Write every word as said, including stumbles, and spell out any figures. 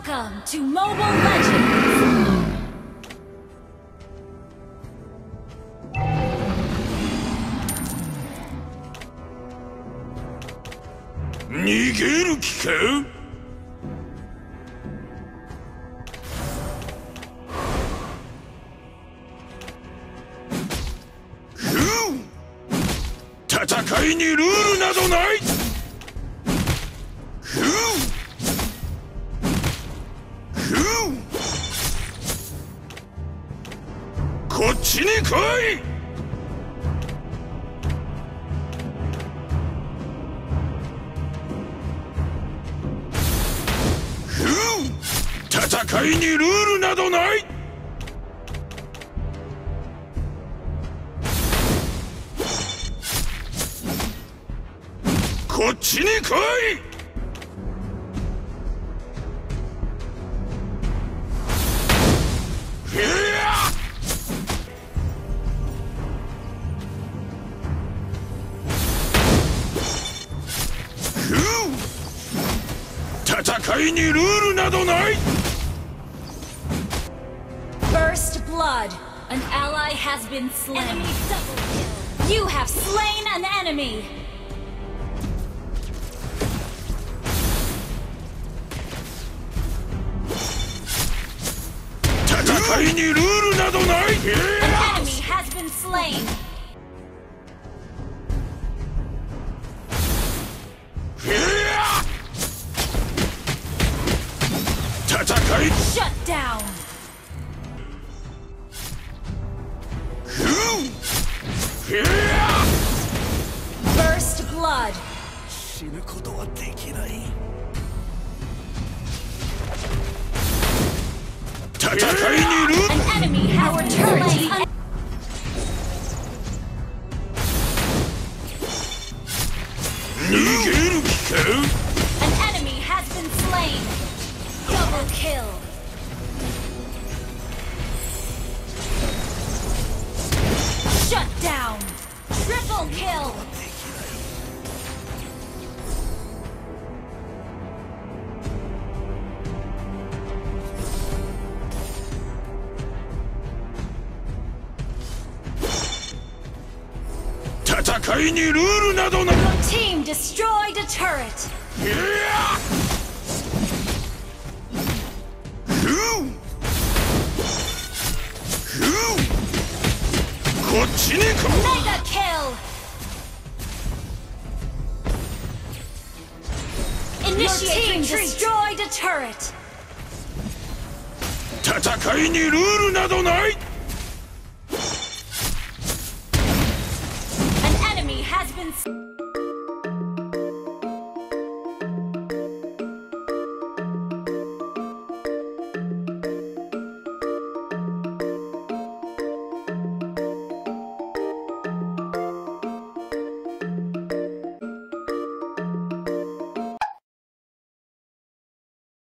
Welcome to Mobile Legends! Nigeru気か? 戦いにルールなどない。ふうふうこっちに来い。ふう戦いにルールなどない。こっちに来い。ふう戦いにルールなどない。 First blood. An ally has been slain. Enemy double kill. You have slain an enemy. 戦いにルールなどない。 An enemy has been slain. 戦い Shut down. ふう First blood. 死ぬことはできない。 戦いにルール An enemy has been slain. 逃げる気か。 An enemy has been slain. Double kill. Shut down. Triple kill. Your team destroyed a turret. Mega kill. Initiate retreat. Destroyed a turret. 戦いにルールなどない。 An enemy has been